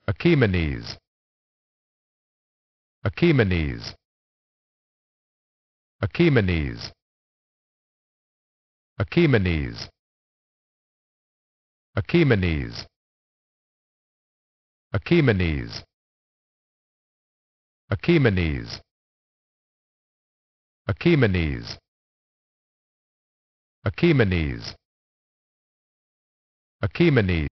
achaemenes, achaemenes, achaemenes, achaemenes, achaemenes, achaemenes, achaemenes, achaemenes, achaemenes, achaemenes.